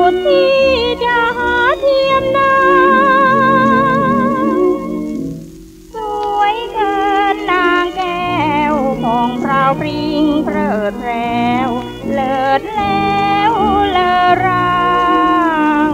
ดที่จะหาเทียมนาสวยเกินนางแก้วของพราวพริ้งเพลิดแพรวเลิศแล้วเลอราง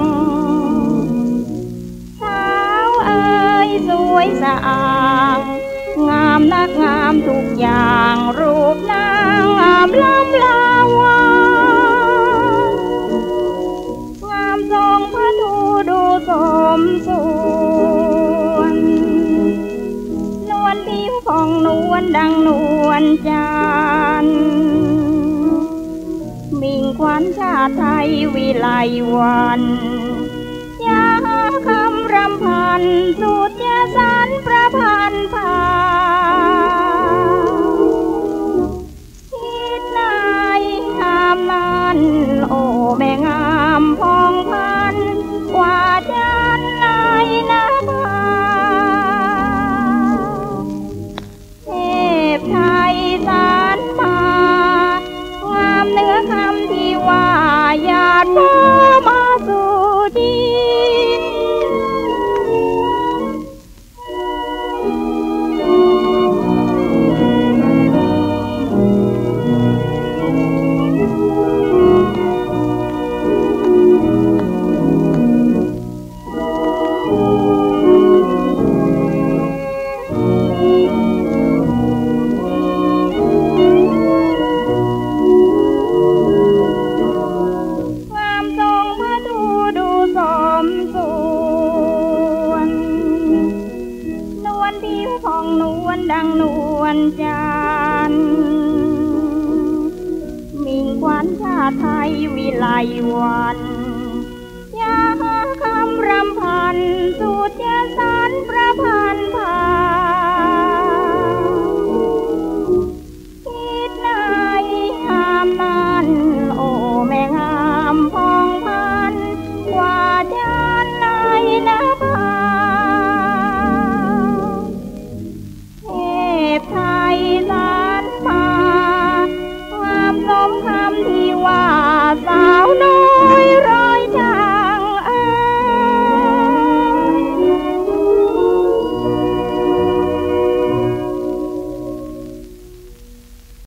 สาวเอ๋ยสวยสะอางงามนักงามทุกอย่างรูปนางงามล้ำลาวางามทรงพระทูดูสมส่วนนวลผิวผ่องนวลดังนวลจันทร์มิ่งขวัญชาติไทยวิไลวันยาคำรำพันสุดยาสันประพันธ์พาคิดในงามนั้นโอ้แม่งามพองพันกว่าจันในนภาเทพไทยสานมางามเนื้อคำที่ว่าหยาดฟ้ามาสู่ดินของนวลดังนวลจันทร์มิ่งขวัญชาติไทยวิไลวันยาคำรำพันสุดยาสันประพันธ์พา